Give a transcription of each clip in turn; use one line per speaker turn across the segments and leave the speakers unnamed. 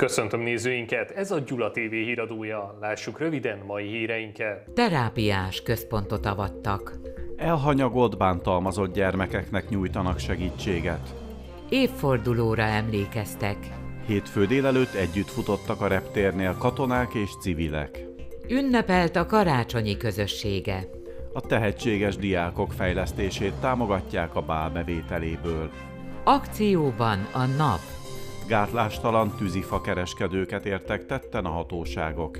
Köszöntöm nézőinket, ez a Gyula TV híradója. Lássuk röviden mai híreinket.
Terápiás központot avattak.
Elhanyagolt, bántalmazott gyermekeknek nyújtanak segítséget.
Évfordulóra emlékeztek.
Hétfő délelőtt együtt futottak a reptérnél katonák és civilek.
Ünnepelt a karácsonyi közössége.
A tehetséges diákok fejlesztését támogatják a bál bevételéből.
Akcióban a nap.
Gátlástalan tűzifa kereskedőket értek tetten a hatóságok.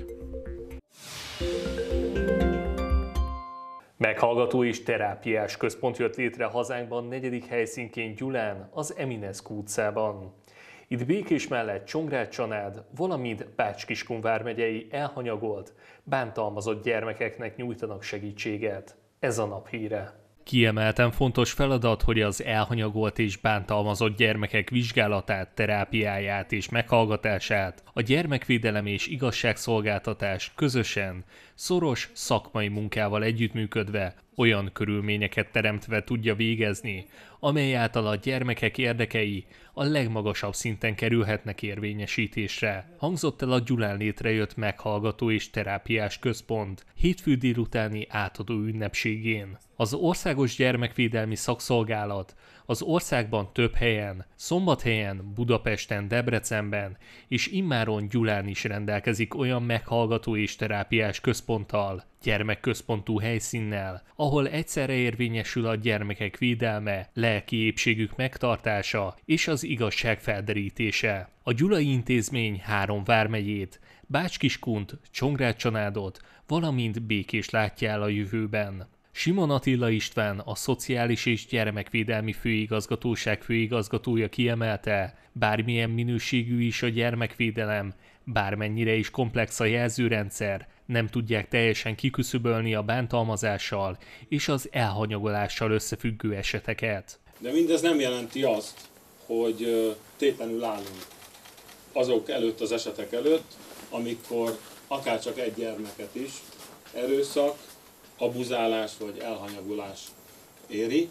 Meghallgató és terápiás központ jött létre hazánkban 4. helyszínként Gyulán, az Eminescu utcában. Itt Békés mellett Csongrád-Csanád, valamint Bács-Kiskun vármegyei elhanyagolt, bántalmazott gyermekeknek nyújtanak segítséget. Ez a nap híre. Kiemelten fontos feladat, hogy az elhanyagolt és bántalmazott gyermekek vizsgálatát, terápiáját és meghallgatását a gyermekvédelem és igazságszolgáltatás közösen, szoros szakmai munkával együttműködve, olyan körülményeket teremtve tudja végezni, amely által a gyermekek érdekei a legmagasabb szinten kerülhetnek érvényesítésre. Hangzott el a Gyulán létrejött meghallgató és terápiás központ hétfő délutáni átadó ünnepségén. Az Országos Gyermekvédelmi Szakszolgálat az országban több helyen, Szombathelyen, Budapesten, Debrecenben és immáron Gyulán is rendelkezik olyan meghallgató és terápiás központtal, gyermekközpontú helyszínnel, ahol egyszerre érvényesül a gyermekek védelme, lelki épségük megtartása és az igazság felderítése. A Gyulai Intézmény 3 vármegyét, Bács-Kiskunt, Csongrád-Csanádot, valamint Békést látja el a jövőben. Simon Attila István, a Szociális és Gyermekvédelmi Főigazgatóság főigazgatója kiemelte, bármilyen minőségű is a gyermekvédelem, bármennyire is komplex a jelzőrendszer, nem tudják teljesen kiküszöbölni a bántalmazással és az elhanyagolással összefüggő eseteket.
De mindez nem jelenti azt, hogy tétlenül állunk azok előtt, az esetek előtt, amikor akárcsak egy gyermeket is erőszak, abuzálás vagy elhanyagolás éri.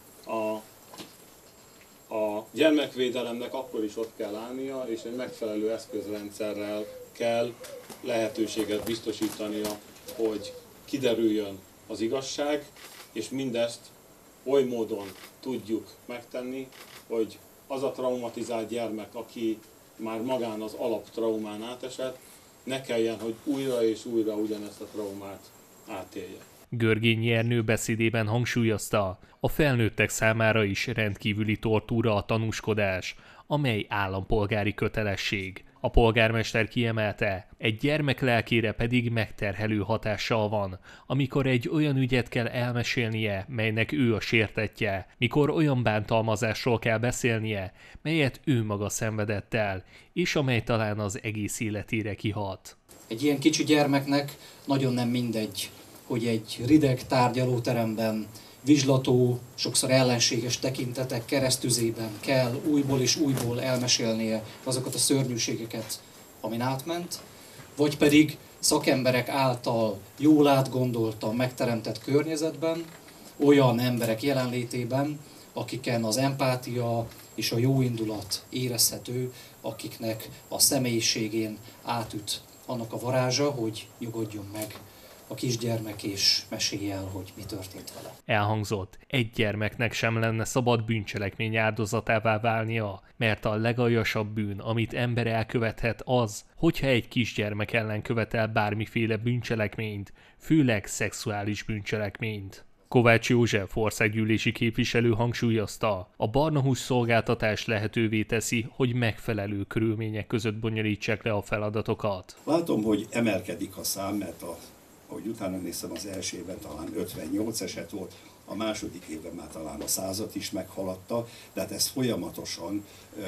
A gyermekvédelemnek akkor is ott kell állnia, és egy megfelelő eszközrendszerrel kell lehetőséget biztosítania, hogy kiderüljön az igazság, és mindezt oly módon tudjuk megtenni, hogy az a traumatizált gyermek, aki már magán az alaptraumán átesett, ne kelljen, hogy újra és újra ugyanezt a traumát átélje.
Görgényi Ernő beszédében hangsúlyozta, a felnőttek számára is rendkívüli tortúra a tanúskodás, amely állampolgári kötelesség. A polgármester kiemelte, egy gyermek lelkére pedig megterhelő hatással van, amikor egy olyan ügyet kell elmesélnie, melynek ő a sértettje, mikor olyan bántalmazásról kell beszélnie, melyet ő maga szenvedett el, és amely talán az egész életére kihat.
Egy ilyen kicsi gyermeknek nagyon nem mindegy, hogy egy rideg tárgyalóteremben vizslató, sokszor ellenséges tekintetek keresztüzében kell újból és újból elmesélnie azokat a szörnyűségeket, amin átment, vagy pedig szakemberek által jól átgondoltan megteremtett környezetben, olyan emberek jelenlétében, akiken az empátia és a jóindulat érezhető, akiknek a személyiségén átüt annak a varázsa, hogy nyugodjon meg a kisgyermek és mesélj el, hogy mi történt vele.
Elhangzott, egy gyermeknek sem lenne szabad bűncselekmény áldozatává válnia, mert a legaljasabb bűn, amit ember elkövethet az, hogyha egy kisgyermek ellen követel bármiféle bűncselekményt, főleg szexuális bűncselekményt. Kovács József országgyűlési képviselő hangsúlyozta, a Barnahus szolgáltatás lehetővé teszi, hogy megfelelő körülmények között bonyolítsák le a feladatokat.
Látom, hogy emelkedik a szám, mert ahogy utána néztem, az első évben talán 58 eset volt, a második évben már talán a 100-at is meghaladta, de hát ez folyamatosan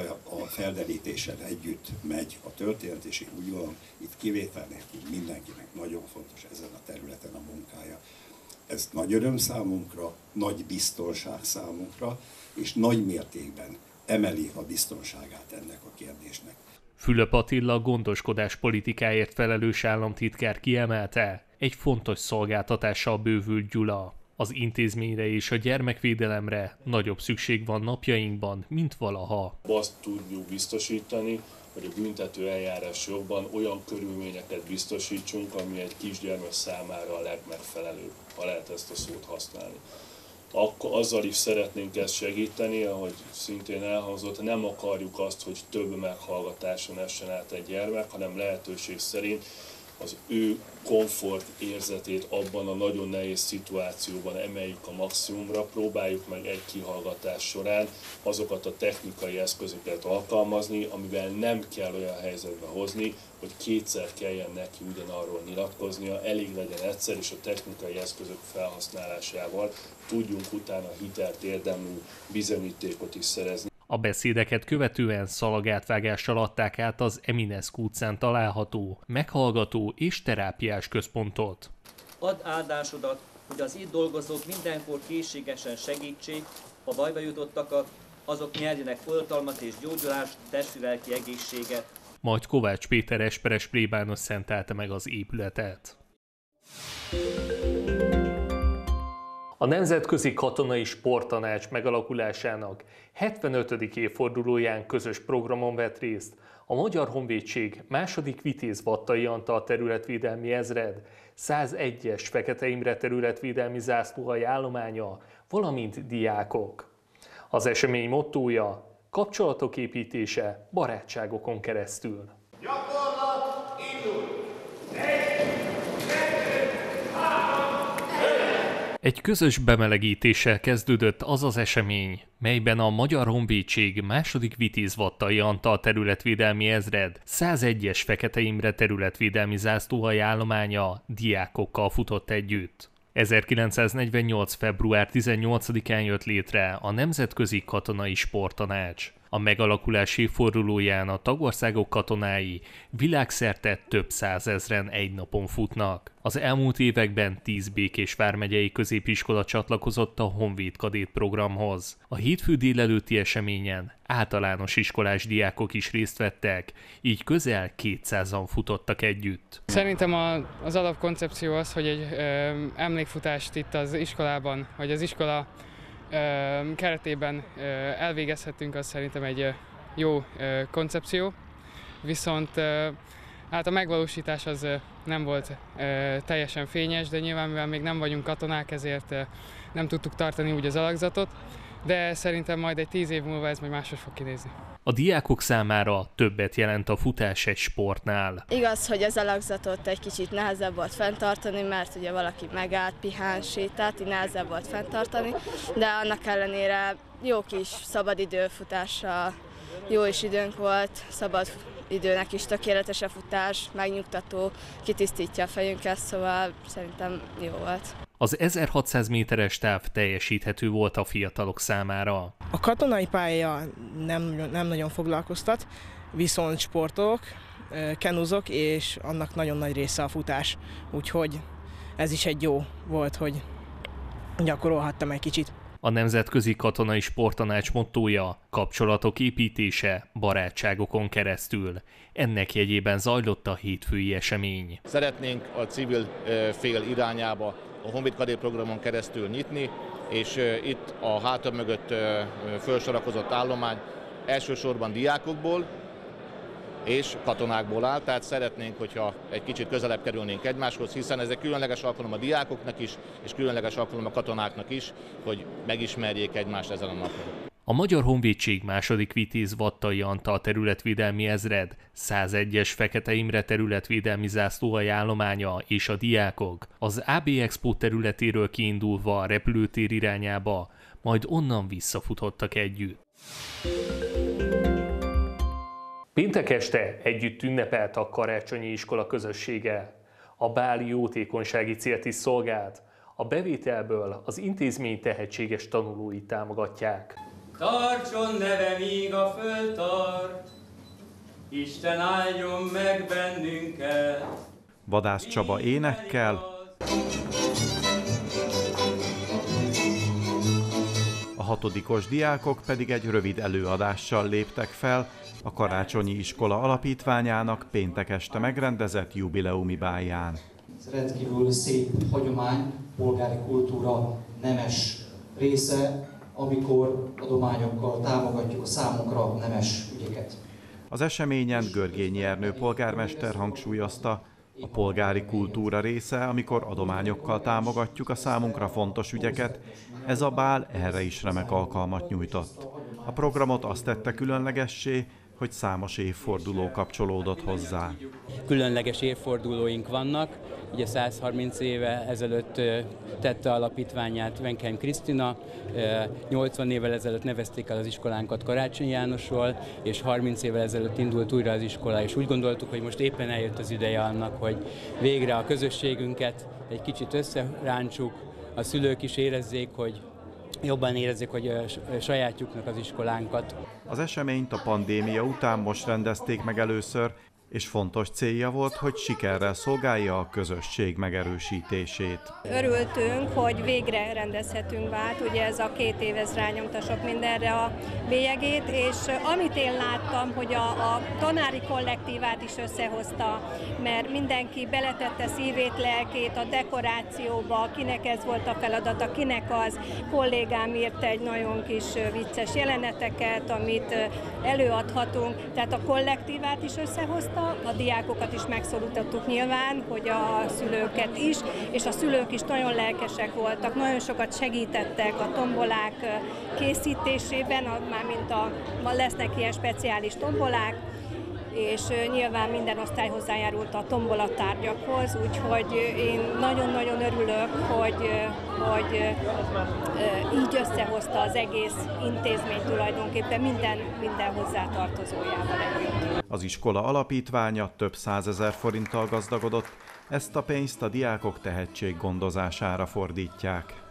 a felderítéssel együtt megy a történet, és én úgy gondolom, itt kivétel nélkül mindenkinek nagyon fontos ezen a területen a munkája. Ez nagy öröm számunkra, nagy biztonság számunkra, és nagy mértékben emeli a biztonságát ennek a kérdésnek.
Fülöp Attila gondoskodás politikáért felelős államtitkár kiemelte, egy fontos szolgáltatással bővült Gyula. Az intézményre és a gyermekvédelemre nagyobb szükség van napjainkban, mint valaha.
Azt tudjuk biztosítani,
hogy a büntető eljárási jogban olyan körülményeket biztosítsunk, ami egy kisgyermek számára a legmegfelelőbb, ha lehet ezt a szót használni. Akkor azzal is szeretnénk ezt segíteni, ahogy szintén elhangzott, nem akarjuk azt, hogy több meghallgatáson essen át egy gyermek, hanem lehetőség szerint az ő komfort érzetét abban a nagyon nehéz szituációban emeljük a maximumra, próbáljuk meg egy kihallgatás során azokat a technikai eszközöket alkalmazni, amivel nem kell olyan helyzetbe hozni, hogy kétszer kelljen neki ugyanarról nyilatkoznia, elég legyen egyszer, és a technikai eszközök felhasználásával tudjunk utána hitelt érdemlő bizonyítékot is szerezni.
A beszédeket követően szalagátvágással adták át az Eminescu utcán található meghallgató és terápiás központot.
Add áldásodat, hogy az itt dolgozók mindenkor készségesen segítsék a bajba jutottakat, azok nyerjenek oltalmat és gyógyulást, testi-lelki egészséget.
Majd Kovács Péter esperes plébános szentelte meg az épületet. A Nemzetközi Katonai Sporttanács megalakulásának 75. évfordulóján közös programon vett részt a Magyar Honvédség második Vitéz Vattai Antal területvédelmi ezred, 101-es Fekete Imre területvédelmi zászlóalj állománya, valamint diákok. Az esemény mottója: kapcsolatok építése barátságokon keresztül.
Gyakorlat indul!
Egy közös bemelegítéssel kezdődött az az esemény, melyben a Magyar Honvédség második Vitéz Vattai Antal területvédelmi ezred, 101-es Fekete Imre területvédelmi zászlóalj állománya diákokkal futott együtt. 1948. február 18-án jött létre a Nemzetközi Katonai Sporttanács. A megalakulás évfordulóján a tagországok katonái világszerte több százezren egy napon futnak. Az elmúlt években 10 Békés vármegyei középiskola csatlakozott a Honvéd Kadét programhoz. A hétfő délelőtti eseményen általános iskolás diákok is részt vettek, így közel 200-an futottak együtt.
Szerintem az alapkoncepció az, hogy egy emlékfutást itt az iskolában, vagy az iskola keretében elvégezhetünk, az szerintem egy jó koncepció, viszont hát a megvalósítás az nem volt teljesen fényes, de nyilván mivel még nem vagyunk katonák, ezért nem tudtuk tartani úgy az alakzatot, de szerintem majd egy 10 év múlva ez majd máshogy fog kinézni.
A diákok számára többet jelent a futás egy sportnál.
Igaz, hogy az alakzatot egy kicsit nehezebb volt fenntartani, mert ugye valaki megállt, pihánt, sétált, így nehezebb volt fenntartani, de annak ellenére jó kis szabadidőfutásra jó is időnk volt, szabad időnek is tökéletes a futás, megnyugtató, kitisztítja a fejünket, szóval szerintem jó volt.
Az 1600 méteres táv teljesíthető volt a fiatalok számára.
A katonai pálya nem nagyon foglalkoztat, viszont sportolok, kenuzok, és annak nagyon nagy része a futás. Úgyhogy ez is egy jó volt, hogy gyakorolhattam egy kicsit.
A Nemzetközi Katonai Sporttanács mottója: kapcsolatok építése barátságokon keresztül. Ennek jegyében zajlott a hétfői esemény.
Szeretnénk a civil fél irányába a Honvéd Kadét programon keresztül nyitni, és itt a hátam mögött felsorakozott állomány elsősorban diákokból és katonákból áll, tehát szeretnénk, hogyha egy kicsit közelebb kerülnénk egymáshoz, hiszen ez egy különleges alkalom a diákoknak is, és különleges alkalom a katonáknak is, hogy megismerjék egymást ezen a napon.
A Magyar Honvédség második Vitéz Vattai Antal területvédelmi ezred, 101-es Fekete Imre területvédelmi zászlóalj állománya és a diákok az AB Expo területéről kiindulva a repülőtér irányába, majd onnan visszafutottak együtt. Péntek este együtt ünnepelt a karácsonyi iskola közössége. A báli jótékonysági célt is szolgált. A bevételből az intézmény tehetséges tanulóit támogatják.
Tartson neve, míg a föld tart, Isten áldjon meg bennünket.
Vadász Csaba énekkel, a hatodikos diákok pedig egy rövid előadással léptek fel a Karácsonyi Iskola Alapítványának péntek este megrendezett jubileumi bálján.
Ez rendkívül szép hagyomány, polgári kultúra nemes része, amikor adományokkal támogatjuk a számunkra nemes ügyeket.
Az eseményen Görgényi Ernő polgármester hangsúlyozta, a polgári kultúra része, amikor adományokkal támogatjuk a számunkra fontos ügyeket, ez a bál erre is remek alkalmat nyújtott. A programot azt tette különlegessé, hogy számos évforduló kapcsolódott hozzá.
Különleges évfordulóink vannak, ugye 130 éve ezelőtt tette alapítványát Venkheim Krisztina, 80 évvel ezelőtt nevezték el az iskolánkat Karácsony Jánosról, és 30 évvel ezelőtt indult újra az iskola, és úgy gondoltuk, hogy most éppen eljött az ideje annak, hogy végre a közösségünket egy kicsit összerántsuk, a szülők is érezzék, hogy jobban érezzék, hogy sajátjuknak az iskolánkat.
Az eseményt a pandémia után most rendezték meg először, és fontos célja volt, hogy sikerrel szolgálja a közösség megerősítését.
Örültünk, hogy végre rendezhetünk át, ugye ez a 2 év ez rányomta sok mindenre a bélyegét, és amit én láttam, hogy a tanári kollektívát is összehozta, mert mindenki beletette szívét, lelkét a dekorációba, kinek ez volt a feladata, kinek az. Kollégám írt egy nagyon kis vicces jeleneteket, amit előadhatunk, tehát a kollektívát is összehozta, a diákokat is megszólítottuk nyilván, hogy a szülőket is, és a szülők is nagyon lelkesek voltak, nagyon sokat segítettek a tombolák készítésében, mármint lesznek ilyen speciális tombolák, és nyilván minden osztály hozzájárult a tombolatárgyakhoz, úgyhogy én nagyon-nagyon örülök, hogy így összehozta az egész intézmény tulajdonképpen minden hozzátartozójával együtt.
Az iskola alapítványa több 100 000 forinttal gazdagodott, ezt a pénzt a diákok tehetséggondozására fordítják.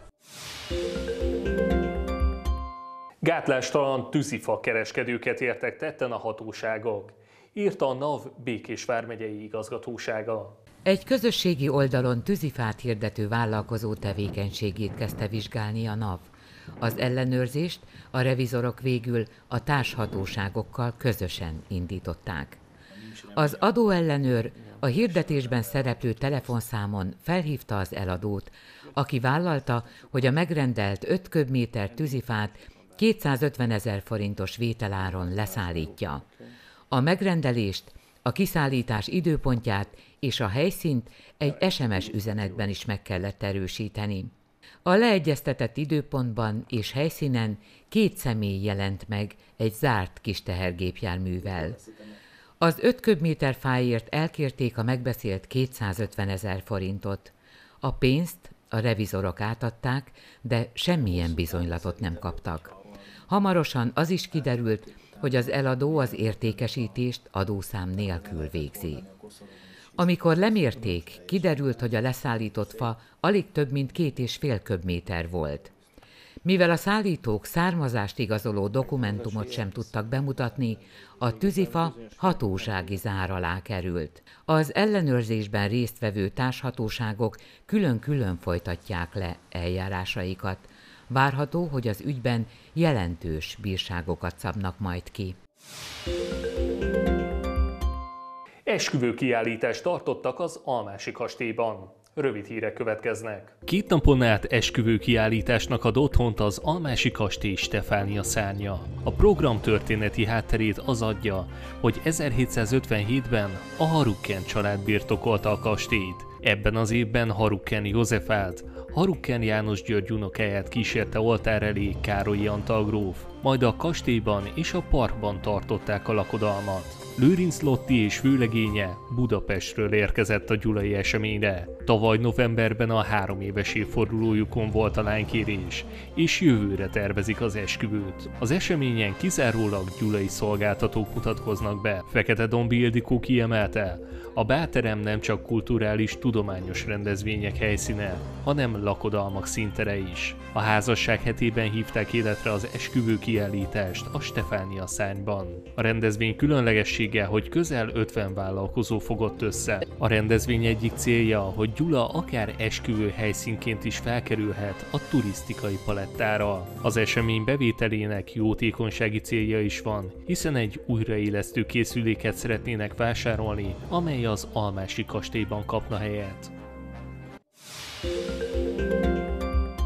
Gátlástalan tűzifa kereskedőket értek tetten a hatóságok, írta a NAV Békés vármegyei igazgatósága.
Egy közösségi oldalon tűzifát hirdető vállalkozó tevékenységét kezdte vizsgálni a NAV. Az ellenőrzést a revizorok végül a társhatóságokkal közösen indították. Az adóellenőr a hirdetésben szereplő telefonszámon felhívta az eladót, aki vállalta, hogy a megrendelt 5 köbméter tűzifát 250 000 forintos vételáron leszállítja. A megrendelést, a kiszállítás időpontját és a helyszínt egy SMS üzenetben is meg kellett erősíteni. A leegyeztetett időpontban és helyszínen 2 személy jelent meg egy zárt kis tehergépjárművel. Az 5 köbméter fáért elkérték a megbeszélt 250 000 forintot. A pénzt a revizorok átadták, de semmilyen bizonylatot nem kaptak. Hamarosan az is kiderült, hogy az eladó az értékesítést adószám nélkül végzi. Amikor lemérték, kiderült, hogy a leszállított fa alig több mint 2,5 köbméter volt. Mivel a szállítók származást igazoló dokumentumot sem tudtak bemutatni, a tűzifa hatósági zár alá került. Az ellenőrzésben résztvevő társhatóságok külön-külön folytatják le eljárásaikat. Várható, hogy az ügyben jelentős bírságokat szabnak majd ki.
Esküvőkiállítást tartottak az Almási kastélyban. Rövid hírek következnek. 2 napon át esküvőkiállításnak ad otthont az Almási kastély Stefánia szárnya. A program történeti hátterét az adja, hogy 1757-ben a Harukken család birtokolta a kastélyt. Ebben az évben Harukken Józsefát, Harukken János György unokáját kísérte oltár elé Károlyi Antal gróf, majd a kastélyban és a parkban tartották a lakodalmat. Lőrinc Lotti és főlegénye Budapestről érkezett a gyulai eseményre. Tavaly novemberben a 3 éves évfordulójukon volt a lánykérés, és jövőre tervezik az esküvőt. Az eseményen kizárólag gyulai szolgáltatók mutatkoznak be. Fekete-Dombi Ildikó kiemelte, a bálterem nem csak kulturális, tudományos rendezvények helyszíne, hanem lakodalmak színtere is. A házasság hetében hívták életre az esküvőkiállítást a Stefánia szárnyban. A rendezvény különlegessége, hogy közel 50 vállalkozó fogott össze. A rendezvény egyik célja, hogy Gyula akár esküvő helyszínként is felkerülhet a turisztikai palettára. Az esemény bevételének jótékonysági célja is van, hiszen egy újraélesztő készüléket szeretnének vásárolni, amely az Almási kastélyban kapna helyet.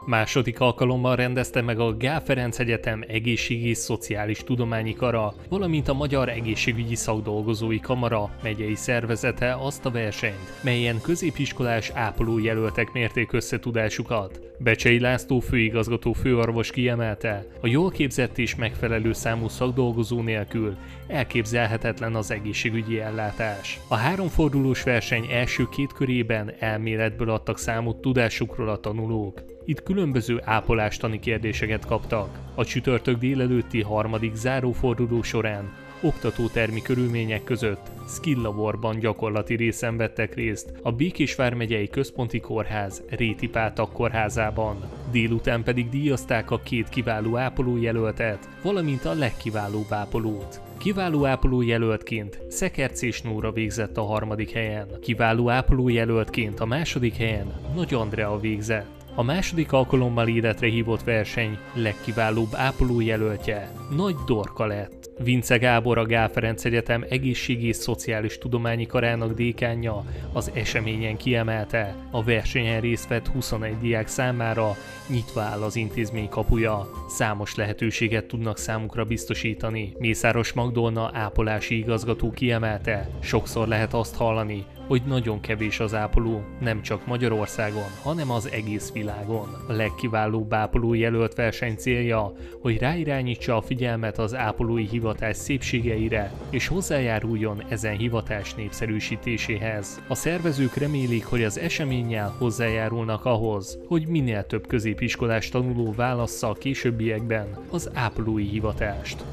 Második alkalommal rendezte meg a Gál Ferenc Egyetem Egészségi és Szociális Tudományi Kara, valamint a Magyar Egészségügyi Szakdolgozói Kamara megyei szervezete azt a versenyt, melyen középiskolás ápolójelöltek mérték összetudásukat. Becsei László főigazgató főorvos kiemelte, a jól képzett és megfelelő számú szakdolgozó nélkül elképzelhetetlen az egészségügyi ellátás. A háromfordulós verseny első két körében elméletből adtak számot tudásukról a tanulók. Itt különböző ápolástani kérdéseket kaptak. A csütörtök délelőtti harmadik záróforduló során oktatótermi körülmények között skill-laborban gyakorlati részen vettek részt a Békés vármegyei Központi Kórház Réti Pátak kórházában. Délután pedig díjazták a két kiváló ápolójelöltet, valamint a legkiválóbb ápolót. Kiváló ápolójelöltként Szekercés Nóra végzett a harmadik helyen, kiváló ápolójelöltként a második helyen Nagy Andrea végzett. A második alkalommal életre hívott verseny legkiválóbb ápolójelöltje Nagy Dorka lett. Vince Gábor, a Gál Ferenc Egyetem Egészségi és Szociális Tudományi Karának dékánja az eseményen kiemelte, a versenyen részt vett 21 diák számára nyitva áll az intézmény kapuja. Számos lehetőséget tudnak számukra biztosítani. Mészáros Magdolna ápolási igazgató kiemelte, sokszor lehet azt hallani, hogy nagyon kevés az ápoló, nem csak Magyarországon, hanem az egész világon. A legkiválóbb ápolójelölt verseny célja, hogy ráirányítsa a figyelmet az ápolói hivatás szépségeire, és hozzájáruljon ezen hivatás népszerűsítéséhez. A szervezők remélik, hogy az eseménnyel hozzájárulnak ahhoz, hogy minél több középiskolás tanuló válassza a későbbiekben az ápolói hivatást.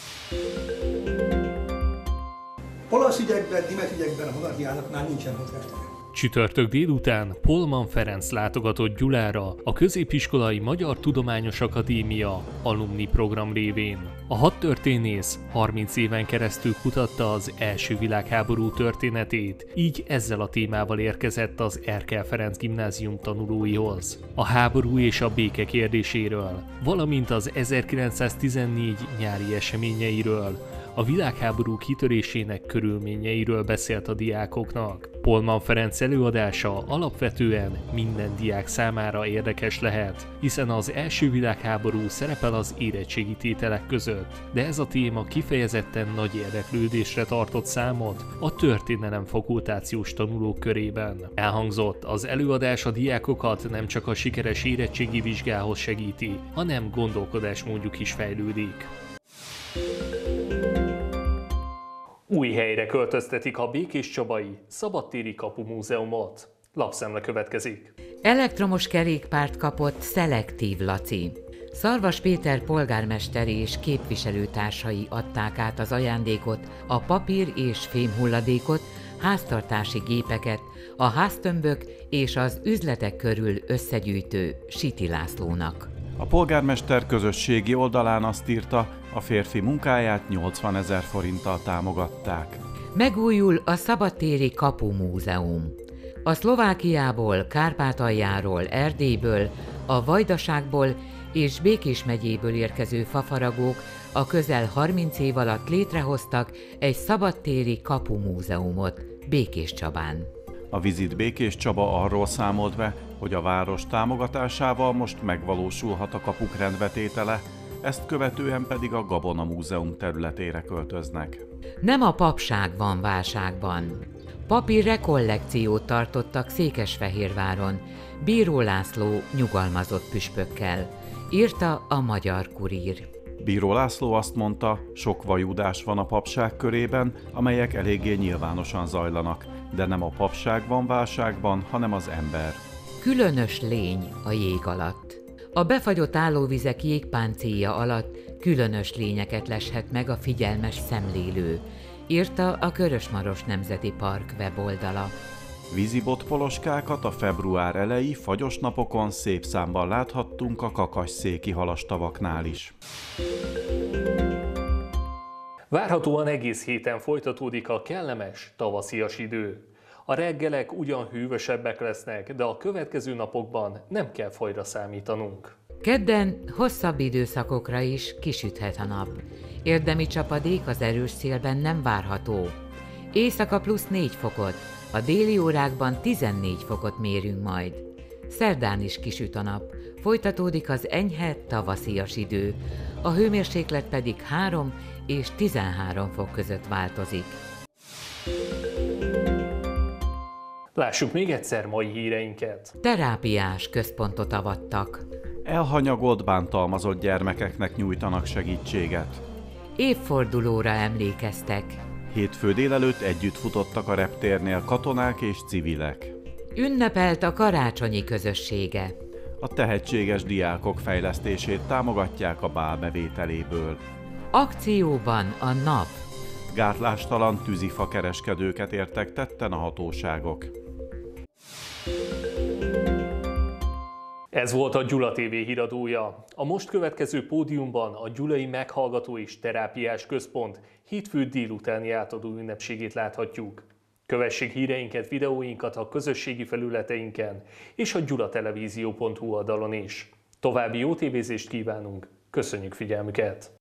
Olasz ügyekben, német ügyekben a monarchiának már nincsen mozgástere.
Csütörtök délután Polman Ferenc látogatott Gyulára a Középiskolai Magyar Tudományos Akadémia alumni program révén. A 6 történész 30 éven keresztül kutatta az első világháború történetét, így ezzel a témával érkezett az Erkel Ferenc Gimnázium tanulóihoz. A háború és a béke kérdéséről, valamint az 1914 nyári eseményeiről, a világháború kitörésének körülményeiről beszélt a diákoknak. Polman Ferenc előadása alapvetően minden diák számára érdekes lehet, hiszen az első világháború szerepel az érettségi tételek között, de ez a téma kifejezetten nagy érdeklődésre tartott számot a történelem fakultációs tanulók körében. Elhangzott, az előadás a diákokat nem csak a sikeres érettségi vizsgához segíti, hanem gondolkodásmódjuk is fejlődik. Új helyre költöztetik a Békéscsabai Szabadtéri Kapumúzeumot. Lapszemle következik.
Elektromos kerékpárt kapott Szelektív Laci. Szarvas Péter polgármester és képviselőtársai adták át az ajándékot, a papír és fémhulladékot, háztartási gépeket a háztömbök és az üzletek körül összegyűjtő Siti Lászlónak.
A polgármester közösségi oldalán azt írta, a férfi munkáját 80 000 forinttal támogatták.
Megújul a Szabadtéri Kapumúzeum. A Szlovákiából, Kárpátaljáról, Erdélyből, a Vajdaságból és Békés megyéből érkező fafaragók a közel 30 év alatt létrehoztak egy szabadtéri kapumúzeumot Békéscsabán.
A Vizit Békéscsaba arról számolt be, hogy a város támogatásával most megvalósulhat a kapuk rendbetétele, ezt követően pedig a Gabona Múzeum területére költöznek.
Nem a papság van válságban. Papír rekollekciót tartottak Székesfehérváron, Bíró László nyugalmazott püspökkel, írta a Magyar Kurír.
Bíró László azt mondta, sok vajúdás van a papság körében, amelyek eléggé nyilvánosan zajlanak, de nem a papság van válságban, hanem az ember.
Különös lény a jég alatt. A befagyott állóvizek jégpáncélja alatt különös lényeket leshet meg a figyelmes szemlélő, írta a Körösmaros Nemzeti Park weboldala.
Vízibotpoloskákat a február eleji fagyos napokon szép számban láthattunk a Kakasszéki halastavaknál is.
Várhatóan egész héten folytatódik a kellemes tavaszias idő. A reggelek ugyan hűvösebbek lesznek, de a következő napokban nem kell fagyra számítanunk.
Kedden hosszabb időszakokra is kisüthet a nap. Érdemi csapadék az erős szélben nem várható. Éjszaka +4 fokot, a déli órákban 14 fokot mérünk majd. Szerdán is kisüt a nap, folytatódik az enyhe tavaszias idő, a hőmérséklet pedig 3 és 13 fok között változik.
Lássuk még egyszer mai híreinket.
Terápiás központot avattak.
Elhanyagolt, bántalmazott gyermekeknek nyújtanak segítséget.
Évfordulóra emlékeztek.
Hétfő délelőtt együtt futottak a reptérnél katonák és civilek.
Ünnepelt a karácsonyi közössége.
A tehetséges diákok fejlesztését támogatják a bál bevételéből.
Akcióban a nap.
Gátlástalan tűzifa kereskedőket értek tetten a hatóságok.
Ez volt a Gyula TV híradója. A most következő pódiumban a Gyulai Meghallgató és Terápiás Központ hétfő délutáni átadó ünnepségét láthatjuk. Kövessék híreinket, videóinkat a közösségi felületeinken és a gyulatelevízió.hu oldalon is. További jó tévézést kívánunk, köszönjük figyelmüket!